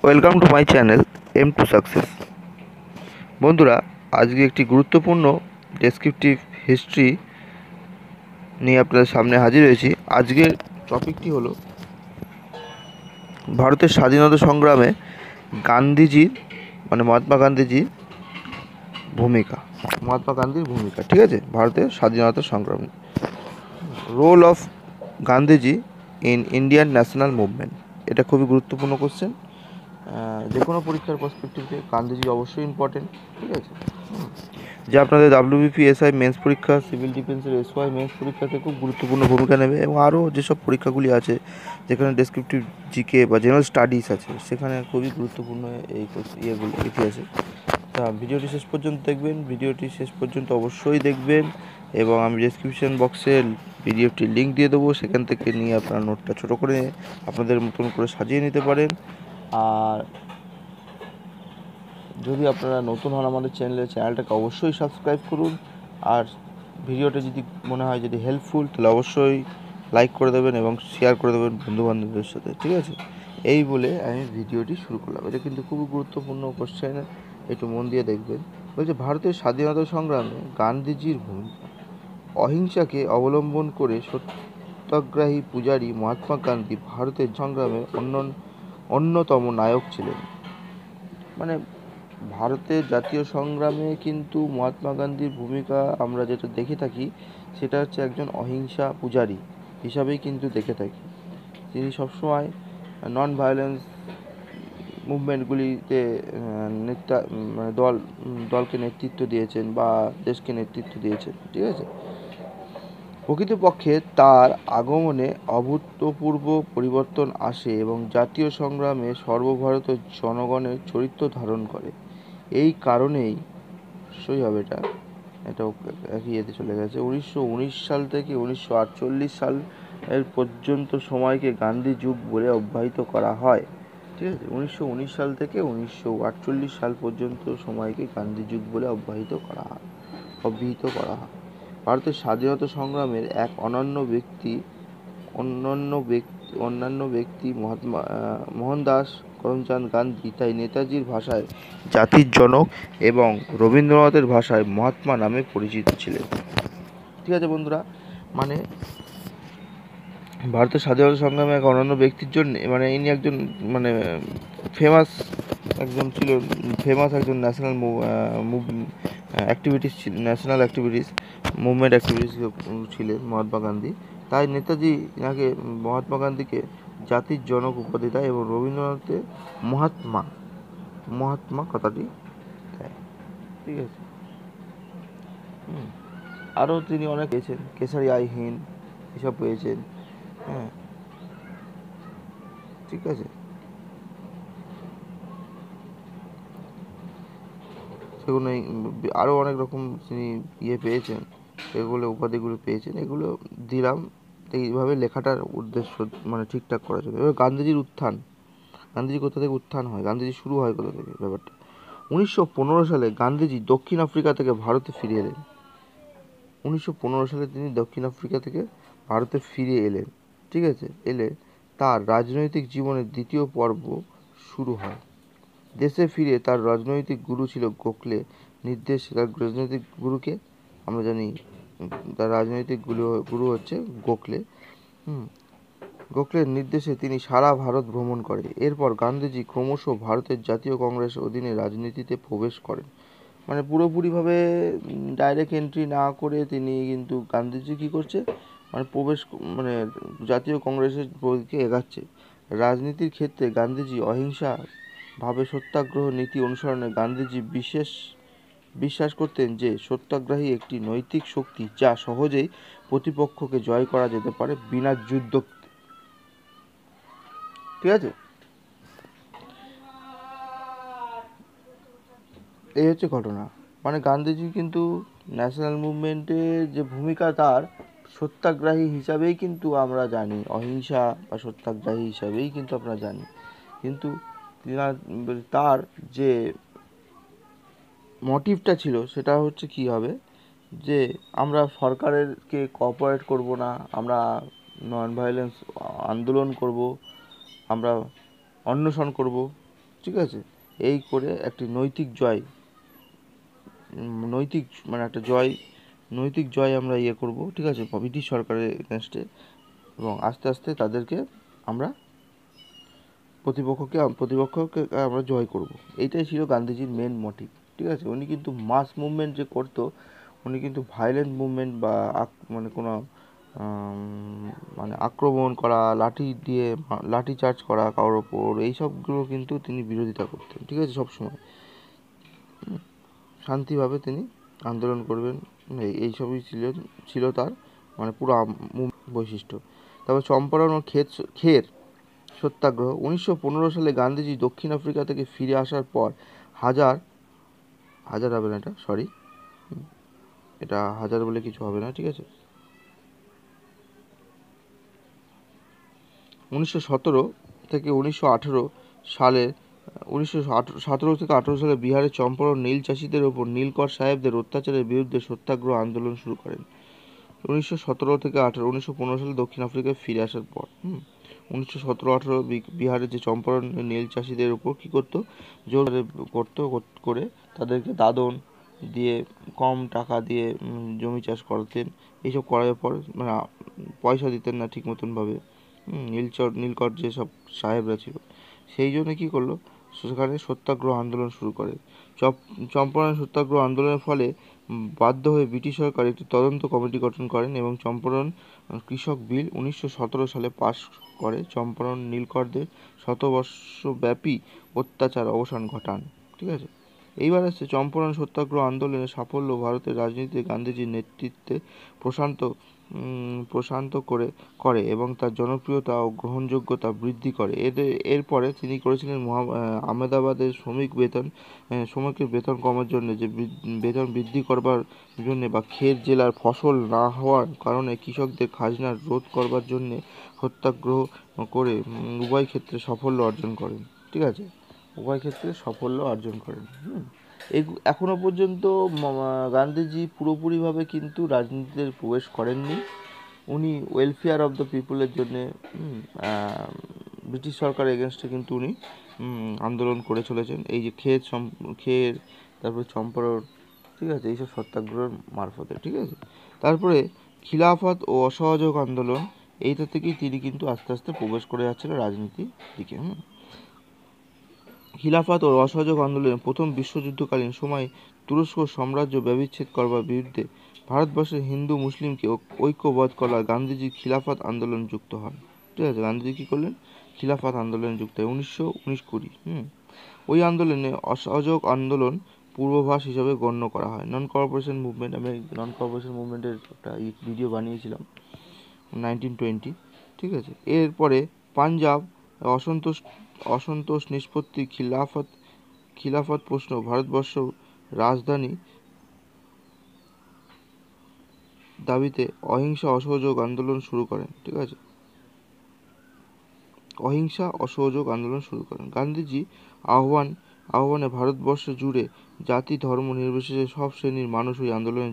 Welcome to my channel M two success. বন্ধুরা, আজকে একটি গুরুত্বপূর্ণ ডেসক্রিপটিভ হিস্ট্রি নিয়ে আপনাদের সামনে হাজির হয়েছি। আজকের টপিকটি হলো ভারতের স্বাধীনতা সংগ্রামে গান্ধীজির মহাত্মা গান্ধীর ভূমিকা। ঠিক আছে, ভারতের স্বাধীনতা সংগ্রামে role of Gandhiji in Indian national movement. এটা খুবই গুরুত্বপূর্ণ কোশ্চেন। যে কোনো পরীক্ষার পার্সপেক্টিভ থেকে গান্ধীজি অবশ্যই ইম্পর্টেন্ট। ঠিক আছে, যা আপনাদের WBPSI মেন্স পরীক্ষা, সিভিল ডিফেন্সের SY মেন্স পরীক্ষাতে খুব গুরুত্বপূর্ণ ভূমিকা নেবে, এবং আরও যেসব পরীক্ষাগুলি আছে যেখানে ডেসক্রিপটিভ জিকে বা জেনারেল স্টাডিজ আছে সেখানে খুবই গুরুত্বপূর্ণ এই এটি আছে। তা ভিডিওটি শেষ পর্যন্ত দেখবেন, অবশ্যই দেখবেন, এবং আমি ডেসক্রিপশন বক্সে পিডিএফটির লিঙ্ক দিয়ে দেবো, সেখান থেকে নিয়ে আপনার নোটটা ছোটো করে আপনাদের মতন করে সাজিয়ে নিতে পারেন। আর যদি আপনারা নতুন হন আমাদের চ্যানেলটাকে অবশ্যই সাবস্ক্রাইব করুন। আর ভিডিওটা যদি মনে হয় যদি হেল্পফুল, তাহলে অবশ্যই লাইক করে দেবেন এবং শেয়ার করে দেবেন বন্ধুবান্ধবদের সাথে। ঠিক আছে, এই বলে আমি ভিডিওটি শুরু করলাম। এটা কিন্তু খুবই গুরুত্বপূর্ণ কোশ্চেন, একটু মন দিয়ে দেখবেন। বলছে ভারতের স্বাধীনতা সংগ্রামে গান্ধীজির ভূমিকা। অহিংসাকে অবলম্বন করে সত্যাগ্রহী পূজারী মহাত্মা গান্ধী ভারতের সংগ্রামে অন্যতম নায়ক ছিলেন। ভারতের জাতীয় সংগ্রামে কিন্তু মহাত্মা গান্ধীর ভূমিকা আমরা যেটা দেখে থাকি সেটা হচ্ছে একজন অহিংসা পূজারী হিসাবেই কিন্তু দেখে থাকি। তিনি সবসময় নন ভায়োলেন্স মুভমেন্টগুলিতে দলকে নেতৃত্ব দিয়েছেন বা দেশকে নেতৃত্ব দিয়েছেন। ঠিক আছে, প্রকৃতপক্ষে তার আগমনে অভূতপূর্ব পরিবর্তন আসে এবং জাতীয় সংগ্রামে সর্বভারতীয় জনগণের চরিত্র ধারণ করে। এই কারণেই হবে এটা একই ইয়েতে চলে গেছে। 1919 সাল থেকে 1948 সাল এর পর্যন্ত সময়কে গান্ধী যুগ বলে অব্যাহত করা হয়। ঠিক আছে, 1919 সাল থেকে 1948 সাল পর্যন্ত সময়কে গান্ধী যুগ বলে অব্যাহত করা হয়। ভারতের স্বাধীনতা সংগ্রামের এক অন্যান্য ব্যক্তি মোহনদাস করমচাঁদ গান্ধী, তাই নেতাজির ভাষায় জাতির জনক এবং রবীন্দ্রনাথের ভাষায় মহাত্মা নামে পরিচিত ছিলেন। ঠিক আছে বন্ধুরা, ভারতের স্বাধীনতা সংগ্রামে এক অন্যান্য ব্যক্তির জন্য ইনি একজন ফেমাস একজন ন্যাশনাল মুভমেন্ট অ্যাক্টিভিটিস ছিলেন মহাত্মা গান্ধী। তাই নেতাজি ইনাকে মহাত্মা গান্ধীকে জাতির জনক উপাধি দেয় এবং রবীন্দ্রনাথের মহাত্মা কথাটি দেয়। ঠিক আছে, আরও তিনি অনেক পেয়েছেন, কেশরী আই হিন্দ এসব পেয়েছেন। হ্যাঁ, ঠিক আছে, সেগুলো আরও অনেক রকম তিনি পেয়েছেন, সেগুলো উপাধিগুলো পেয়েছেন। এগুলো দিলাম এইভাবে লেখাটার উদ্দেশ্য ঠিকঠাক করার জন্য। এবার গান্ধীজির উত্থান, গান্ধীজি কোথা থেকে উত্থান হয়, গান্ধীজি শুরু হয় কোথা থেকে ব্যাপারটা। 1915 সালে গান্ধীজি দক্ষিণ আফ্রিকা থেকে ভারতে ফিরে এলেন। 1915 সালে তিনি দক্ষিণ আফ্রিকা থেকে ভারতে ফিরে এলেন। ঠিক আছে, তার রাজনৈতিক জীবনের দ্বিতীয় পর্ব শুরু হয়। দেশে ফিরে তার রাজনৈতিক গুরু ছিল গোখলে তার রাজনৈতিক গুরুকে আমরা জানি, তার রাজনৈতিক গুরু হচ্ছে গোখলে। গোখলের নির্দেশে তিনি সারা ভারত ভ্রমণ করে। এরপর গান্ধীজি ক্রমশ ভারতের জাতীয় কংগ্রেসের অধীনে রাজনীতিতে প্রবেশ করেন। পুরোপুরিভাবে ডাইরেক্ট এন্ট্রি না করে তিনি কিন্তু গান্ধীজি কী করছে জাতীয় কংগ্রেসের দিকে এগাচ্ছে। রাজনীতির ক্ষেত্রে গান্ধীজি অহিংসা ভাবে সত্যাগ্রহ নীতি অনুসরণে গান্ধীজি বিশ্বাস করতেন যে সত্যাগ্রহী একটি নৈতিক শক্তি যা সহজেই প্রতিপক্ষকে জয় করা যেতে পারে বিনা যুদ্ধ। ঠিক আছে, এই হচ্ছে ঘটনা। গান্ধীজি কিন্তু ন্যাশনাল মুভমেন্টের যে ভূমিকা তার সত্যাগ্রহী হিসাবেই কিন্তু আমরা জানি, অহিংসা বা সত্যাগ্রহী হিসাবেই কিন্তু আমরা জানি। কিন্তু তার যে মোটিভটা ছিল সেটা হচ্ছে কি হবে, যে আমরা সরকারকে কোঅপারেট করব না, আমরা নন ভায়োলেন্স আন্দোলন করব, আমরা অনশন করব। ঠিক আছে, এই করে একটি নৈতিক জয়, নৈতিক মানে একটা জয়, নৈতিক জয় আমরা করব, ঠিক আছে, ব্রিটিশ সরকারের এগেনস্টে। এবং আস্তে আস্তে তাদেরকে আমরা প্রতিপক্ষকে আমরা জয় করব। এইটাই ছিল গান্ধীজির মেন মোটিভ। ঠিক আছে, উনি কিন্তু মাস মুভমেন্ট যে করতো, উনি কিন্তু ভায়োলেন্ট মুভমেন্ট বা মানে কোনো মানে আক্রমণ করা, লাঠি চার্জ করা কারোর ওপর, এইসবগুলো কিন্তু তিনি বিরোধিতা করতেন। ঠিক আছে, সবসময় শান্তিভাবে তিনি আন্দোলন করবেন, এইসবই ছিল তার মানে পুরো বৈশিষ্ট্য। তারপর চম্পারণ ও খের সত্যাগ্রহ। 1915 সালে গান্ধীজি দক্ষিণ আফ্রিকা থেকে ফিরে আসার পর হাজার হাজার হবে না, এটা সরি, এটা হাজার বলে কিছু হবে না, ঠিক আছে, 1917 থেকে 1918 সালে 1917 থেকে 18 সালে বিহারের চম্পারণ নীল চাষিদের ওপর নীলকর সাহেবদের অত্যাচারের বিরুদ্ধে সত্যাগ্রহ আন্দোলন শুরু করেন। 1917 থেকে 1915 সালে দক্ষিণ আফ্রিকায় ফিরে আসার পর 1917-18 বিহারের যে চম্পারণ নীল চাষিদের উপর কী করতো, জোর করে তাদেরকে দাদন দিয়ে, কম টাকা দিয়ে জমি চাষ করাতেন। এইসব করার পর মানে পয়সা দিতেন না ঠিক মতনভাবে। নীলকর যেসব সাহেবরা ছিল, সেই জন্য কী করলো, সেখানে সত্যাগ্রহ আন্দোলন শুরু করে। চম্পারণ সত্যাগ্রহ আন্দোলনের ফলে বাধ্য হয়ে ব্রিটিশ সরকার একটি তদন্ত কমিটি গঠন করেন এবং চম্পারণ কৃষক বিল 1917 সালে পাস করে চম্পারণ নীলকরদের শতবর্ষব্যাপী অত্যাচার অবসান ঘটান। ঠিক আছে, এইবার আসছে চম্পারণ সত্যাগ্রহ আন্দোলনের সাফল্য ভারতের রাজনীতিতে গান্ধীজির নেতৃত্বে প্রশান্ত করে এবং তার জনপ্রিয়তা ও গ্রহণযোগ্যতা বৃদ্ধি করে। এরপরে তিনি করেছিলেন আহমেদাবাদের শ্রমিকের বেতন কমার জন্য, যে বেতন বৃদ্ধি করবার জন্য, বা খের জেলার ফসল না হওয়ার কারণে কৃষকদের খাজনা রোধ করবার জন্য সত্যাগ্রহ করে উভয় ক্ষেত্রে সাফল্য অর্জন করেন। ঠিক আছে, উভয় ক্ষেত্রে সাফল্য অর্জন করেন। এখনো পর্যন্ত গান্ধীজি পুরোপুরিভাবে কিন্তু রাজনীতিতে প্রবেশ করেননি। উনি ওয়েলফেয়ার অফ দ্য পিপলের জন্যে ব্রিটিশ সরকারের এগেনস্টে কিন্তু উনি আন্দোলন করে চলেছেন। এই যে খের তারপরে চম্পারণ, ঠিক আছে, এইসব সত্যাগ্রহের মারফতে। ঠিক আছে, তারপরে খিলাফত ও অসহযোগ আন্দোলন, এইটা থেকেই তিনি কিন্তু আস্তে আস্তে প্রবেশ করে যাচ্ছিলেন রাজনীতির দিকে। খিলাফত ও অসহযোগ আন্দোলনের প্রথম বিশ্বযুদ্ধকালীন সময়ে তুরস্ক সাম্রাজ্য ব্যবচ্ছেদ করবার বিরুদ্ধে ভারতবর্ষের হিন্দু মুসলিমকে ঐক্যবদ্ধ করার গান্ধীজি খিলাফত আন্দোলন যুক্ত হন। ঠিক আছে, গান্ধীজি কী করলেন, খিলাফত আন্দোলনে যুক্ত হয় 1919-20। ওই আন্দোলনে অসহযোগ আন্দোলন পূর্বাভাস হিসাবে গণ্য করা হয়। নন কর্পোরেশন মুভমেন্ট, আমি নন কর্পোরেশন মুভমেন্টের একটা ভিডিও বানিয়েছিলাম 1920। ঠিক আছে, এরপরে পাঞ্জাব অসন্তোষ নিষ্পত্তি, খিলাফত প্রশ্ন, ভারতবর্ষ রাজধানী দাবিতে অহিংসা অসহযোগ আন্দোলন শুরু করেন। ঠিক আছে, অহিংসা অসহযোগ আন্দোলন শুরু করেন। গান্ধীজি আহ্বানে ভারতবর্ষ জুড়ে জাতি ধর্ম নির্বিশেষে সব শ্রেণীর মানুষ ওই আন্দোলনে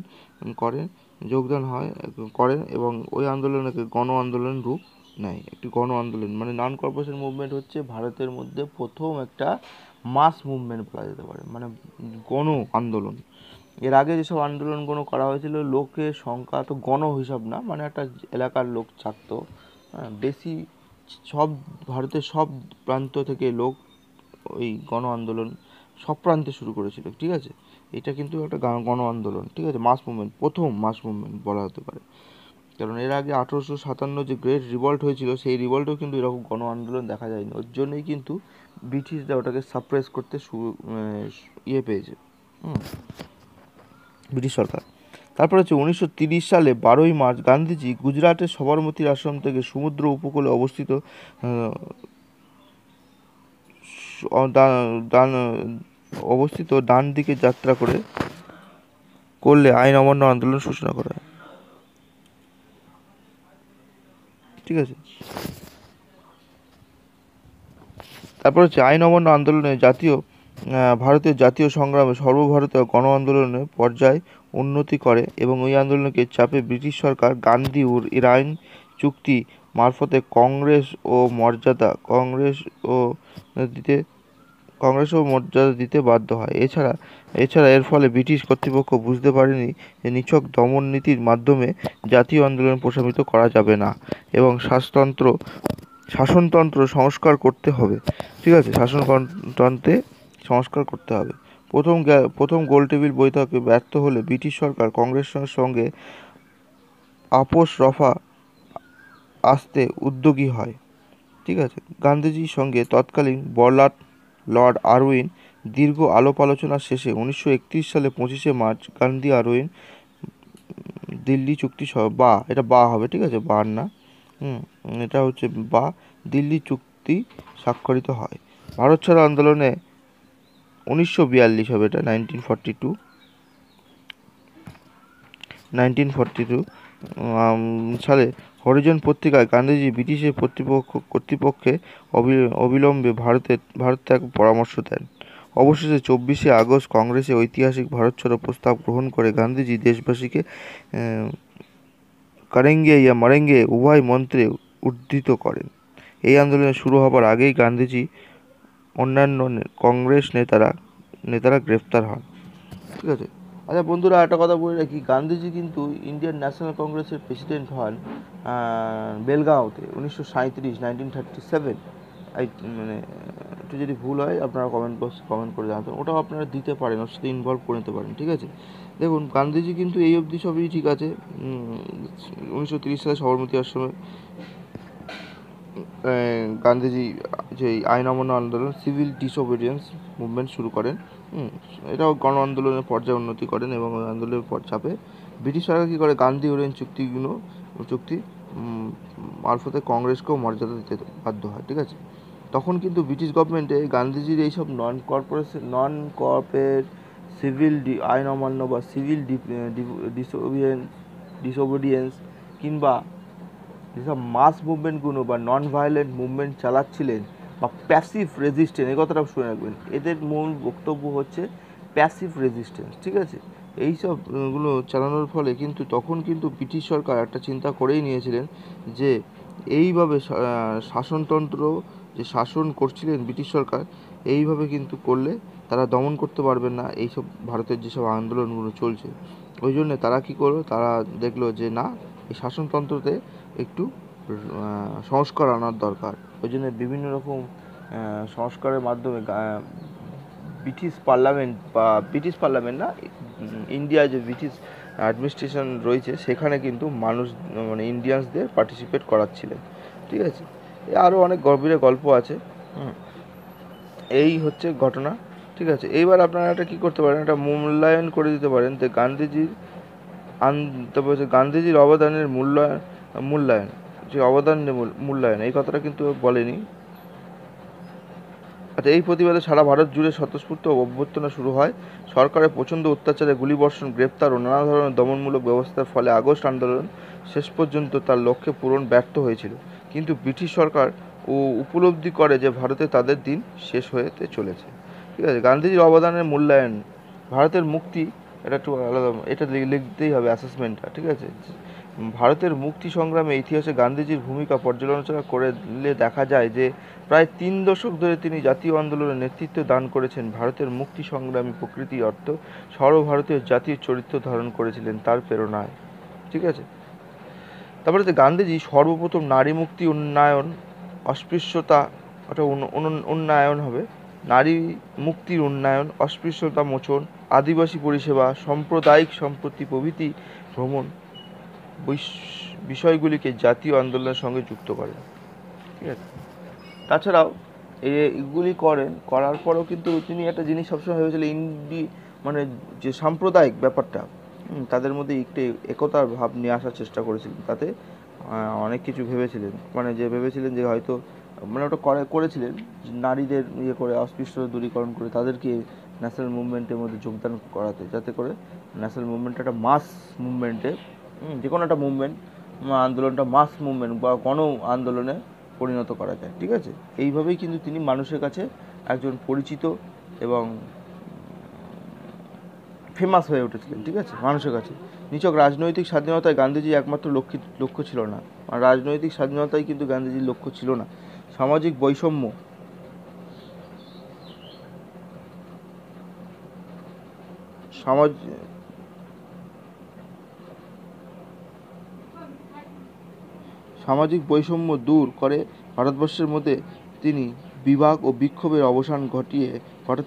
করেন এবং ওই আন্দোলনকে গণ আন্দোলন রূপ নেয়। একটি গণ আন্দোলন মানে নন কর্পোরেশন মুভমেন্ট হচ্ছে ভারতের মধ্যে প্রথম একটা মাস মুভমেন্ট বলা যেতে পারে, মানে গণ আন্দোলন। এর আগে যেসব আন্দোলনগুলো করা হয়েছিল, লোকের সংখ্যা তো গণ হিসাব না, মানে একটা এলাকার লোক থাকতো, বেশি সব ভারতের সব প্রান্ত থেকে লোক ওই গণ আন্দোলন সব প্রান্তে শুরু করেছিল। ঠিক আছে, এটা কিন্তু একটা গণ আন্দোলন। ঠিক আছে, মাস মুভমেন্ট, প্রথম মাস মুভমেন্ট বলা হতে পারে, কারণ এর আগে 1857 যে গ্রেট রিভল্ট হয়েছিল, সেই রিভল্টেও কিন্তু এরকম গণ আন্দোলন দেখা যায়নি। ওর জন্যই কিন্তু ব্রিটিশরা ওটাকে সাপ্রেস করতে পেয়েছে ব্রিটিশ সরকার। তারপর হচ্ছে 1930 সালে 12ই মার্চ গান্ধীজি গুজরাটের সবরমতীর আশ্রম থেকে সমুদ্র উপকূলে অবস্থিত ডান দিকে যাত্রা করলে আইন অমান্য আন্দোলন সূচনা করা হয়। ঠিক আছে, তারপর হচ্ছে আইন অমান্য আন্দোলনে ভারতীয় জাতীয় সংগ্রামে সর্বভারতীয় গণ আন্দোলনের পর্যায় উন্নতি করে এবং ওই আন্দোলনকে চাপে ব্রিটিশ সরকার গান্ধী ও ইরাইন চুক্তি মারফতে কংগ্রেস ও দিতে কংগ্রেসও মর্যাদা দিতে বাধ্য হয়। এছাড়া এর ফলে ব্রিটিশ কর্তৃপক্ষ বুঝতে পারেনি যে নিছক দমন নীতির মাধ্যমে জাতীয় আন্দোলন প্রশমিত করা যাবে না এবং শাসনতন্ত্র সংস্কার করতে হবে। ঠিক আছে, শাসনতন্ত্রে সংস্কার করতে হবে। প্রথম গোলটেবিল বৈঠকে ব্যর্থ হলে ব্রিটিশ সরকার কংগ্রেসের সঙ্গে আপোষ রফা আসতে উদ্যোগী হয়। ঠিক আছে, গান্ধীজির সঙ্গে তৎকালীন লর্ড আরউইন দীর্ঘ আলাপ আলোচনা শেষে 1931 সালে 25শে মার্চ গান্ধী আরউইন দিল্লি চুক্তি এটা হবে, ঠিক আছে, না, এটা হচ্ছে দিল্লি চুক্তি স্বাক্ষরিত হয়। ভারত ছাড়ো আন্দোলনে 1942 হবে, এটা 1942 সালে হরিজন পত্রিকায় গান্ধীজি ব্রিটিশের কর্তৃপক্ষে অবিলম্বে ভারত ত্যাগ পরামর্শ দেন। অবশেষে 24শে আগস্ট কংগ্রেসে ঐতিহাসিক ভারত ছাড়ো প্রস্তাব গ্রহণ করে গান্ধীজি দেশবাসীকে করেঙ্গে ইয়া মরেঙ্গে উভয় মন্ত্রে উদ্ধৃত করেন। এই আন্দোলন শুরু হবার আগেই গান্ধীজি অন্যান্য কংগ্রেস নেতারা গ্রেফতার হন। ঠিক আছে, আচ্ছা বন্ধুরা, একটা কথা বলে রাখি, গান্ধীজি কিন্তু ইন্ডিয়ান ন্যাশনাল কংগ্রেসের প্রেসিডেন্ট হন বেলগাঁওতে 1937। মানে একটু যদি ভুল হয় আপনারা কমেন্ট করে জানাতেন, ওটাও আপনারা দিতে পারেন, ওর সাথে ইনভলভ করে নিতে পারেন। ঠিক আছে, দেখুন গান্ধীজি কিন্তু এই অবধি সবই ঠিক আছে। 1930 সালে সবরমতী আশ্রমে গান্ধীজি যে আইন অমান্য আন্দোলন সিভিল ডিসওবিডিয়েন্স মুভমেন্ট শুরু করেন। এটাও গণ আন্দোলনের পর্যায়ে উন্নতি করেন এবং ওই আন্দোলনের চাপে ব্রিটিশ সরকার কী করে, গান্ধী ওরেন চুক্তি মারফতে কংগ্রেসকেও মর্যাদা দিতে বাধ্য হয়। ঠিক আছে, তখন কিন্তু ব্রিটিশ গভর্নমেন্টে গান্ধীজির এইসব নন কর্পোরেট সিভিল আইন অমান্য বা সিভিল ডিসওবিডিয়েন্স কিংবা যেসব মাস মুভমেন্টগুলো বা নন ভায়োলেন্ট মুভমেন্ট চালাচ্ছিলেন বা প্যাসিভ রেজিস্ট্যান্স, এই কথাটা শুনে রাখবেন, এদের মূল বক্তব্য হচ্ছে প্যাসিভ রেজিস্ট্যান্স। ঠিক আছে, এইসবগুলো চালানোর ফলে কিন্তু তখন কিন্তু ব্রিটিশ সরকার একটা চিন্তা করেই নিয়েছিলেন যে এইভাবে শাসনতন্ত্র যে শাসন করছিলেন ব্রিটিশ সরকার, এইভাবে কিন্তু করলে তারা দমন করতে পারবেন না এইসব ভারতের যেসব আন্দোলনগুলো চলছে। ওই জন্য তারা কী করলো, তারা দেখলো যে না, এই শাসনতন্ত্রতে একটু সংস্কার আনার দরকার। ওই জন্য বিভিন্ন রকম সংস্কারের মাধ্যমে ব্রিটিশ পার্লামেন্ট না, ইন্ডিয়া যে ব্রিটিশ অ্যাডমিনিস্ট্রেশন রয়েছে সেখানে কিন্তু মানুষ মানে ইন্ডিয়ানসদের পার্টিসিপেট করাচ্ছিলেন। ঠিক আছে, আরও অনেক গভীরে গল্প আছে। এই হচ্ছে ঘটনা। ঠিক আছে, এইবার আপনারা একটা কী করতে পারেন, একটা মূল্যায়ন করে দিতে পারেন যে গান্ধীজির অবদানের মূল্যায়ন যে মূল্যায়ন এই কথাটা কিন্তু বলেনি। আচ্ছা, এই প্রতিবাদে সারা ভারত জুড়ে স্বতঃস্ফূর্ত অভ্যর্থনা শুরু হয়। সরকারের প্রচণ্ড অত্যাচারে গুলিবর্ষণ, গ্রেপ্তার ও নানা ধরনের দমনমূলক ব্যবস্থার ফলে আগস্ট আন্দোলন শেষ পর্যন্ত তার লক্ষ্যে পূরণ ব্যর্থ হয়েছিল। কিন্তু ব্রিটিশ সরকার উপলব্ধি করে যে ভারতে তাদের দিন শেষ হতে চলেছে। ঠিক আছে, গান্ধীজির অবদানের মূল্যায়ন, ভারতের মুক্তি, এটা একটু আলাদা, এটা লিখতেই হবে অ্যাসেসমেন্টটা। ঠিক আছে, ভারতের মুক্তি সংগ্রামে ইতিহাসে গান্ধীজির ভূমিকা পর্যালোচনা করলে দেখা যায় যে প্রায় 3 দশক ধরে তিনি জাতীয় আন্দোলনের নেতৃত্ব দান করেছেন। ভারতের মুক্তি সংগ্রামী প্রকৃতির অর্থ সর্বভারতীয় জাতির চরিত্র ধারণ করেছিলেন তার প্রেরণায়। ঠিক আছে, তারপরে যে গান্ধীজি সর্বপ্রথম নারী মুক্তি উন্নয়ন, অস্পৃশ্যতা, ওটা উন্নয়ন হবে, নারী মুক্তির উন্নয়ন, অস্পৃশ্যতা মোচন, আদিবাসী পরিষেবা, সাম্প্রদায়িক সম্প্রীতি প্রভৃতি ভ্রমণ বিষয়গুলিকে জাতীয় আন্দোলনের সঙ্গে যুক্ত করেন। ঠিক আছে, তাছাড়াও এগুলি করার পরেও কিন্তু তিনি একটা জিনিস সবসময় ভেবেছিলেন, মানে যে সাম্প্রদায়িক ব্যাপারটা, তাদের মধ্যে একটু একতার ভাব নিয়ে আসার চেষ্টা করেছিলেন। তাতে অনেক কিছু ভেবেছিলেন, মানে যে ভেবেছিলেন যে হয়তো মানে ওটা করেছিলেন নারীদের করে অস্পৃশ্যতা দূরীকরণ করে তাদেরকে ন্যাশনাল মুভমেন্টের মধ্যে যোগদান করাতে, যাতে করে ন্যাশনাল মুভমেন্ট একটা মাস মুভমেন্টে, যে কোনো একটা মুভমেন্ট আন্দোলনটা মাস মুভমেন্ট বা গণ আন্দোলনে পরিণত করা যায়। ঠিক আছে, এইভাবেই কিন্তু তিনি মানুষের কাছে একজন পরিচিত এবং ফেমাস হয়ে উঠেছিলেন। ঠিক আছে, মানুষের কাছে নিছক রাজনৈতিক স্বাধীনতায় গান্ধীজি একমাত্র লক্ষ্য ছিল না, রাজনৈতিক স্বাধীনতাই কিন্তু গান্ধীজির লক্ষ্য ছিল না। সামাজিক বৈষম্য সমাজ সামাজিক বৈষম্য দূর করে ভারতবর্ষের মধ্যে তিনি বিভাগ ও বিক্ষোভের অবসান ঘটাতে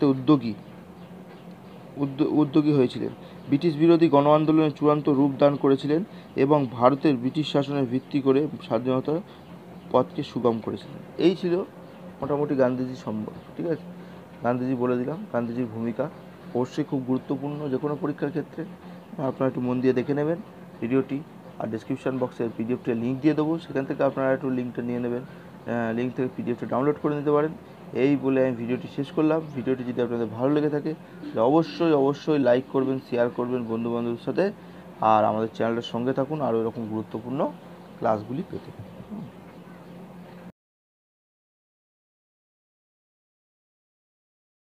উদ্যোগী হয়েছিলেন। ব্রিটিশ বিরোধী গণ আন্দোলনের চূড়ান্ত রূপ দান করেছিলেন এবং ভারতের ব্রিটিশ শাসনের ভিত্তি করে স্বাধীনতার পথকে সুগম করেছিলেন। এই ছিল মোটামুটি গান্ধীজি সম্পর্কে। ঠিক আছে, গান্ধীজি বলে দিলাম। গান্ধীজির ভূমিকা অবশ্যই খুব গুরুত্বপূর্ণ যে কোনো পরীক্ষার ক্ষেত্রে। আপনারা একটু মন দিয়ে দেখে নেবেন ভিডিওটি, আর ডিসক্রিপশান বক্সে পিডিএফটির লিঙ্ক দিয়ে দেবো, সেখান থেকে আপনারা একটু লিঙ্কটা নিয়ে নেবেন, লিঙ্ক থেকে পিডিএফটা ডাউনলোড করে নিতে পারেন। এই বলে আমি ভিডিওটি শেষ করলাম। ভিডিওটি যদি আপনাদের ভালো লেগে থাকে তাহলে অবশ্যই লাইক করবেন, শেয়ার করবেন বন্ধুবান্ধবের সাথে, আর আমাদের চ্যানেলের সঙ্গে থাকুন আরও এরকম গুরুত্বপূর্ণ ক্লাসগুলি পেতে।